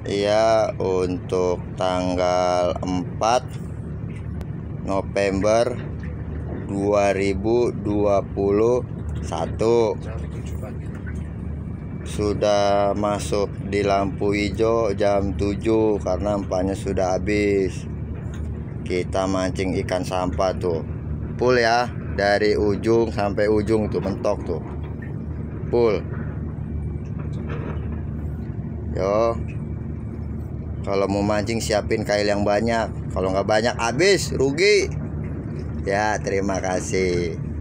Iya, untuk tanggal 4 November 2021 sudah masuk di lampu hijau jam 7 karena empatnya sudah habis. Kita mancing ikan sampah tuh, full ya, dari ujung sampai ujung tuh mentok tuh, full. Yo, kalau mau mancing siapin kail yang banyak, kalau nggak banyak habis rugi ya. Terima kasih.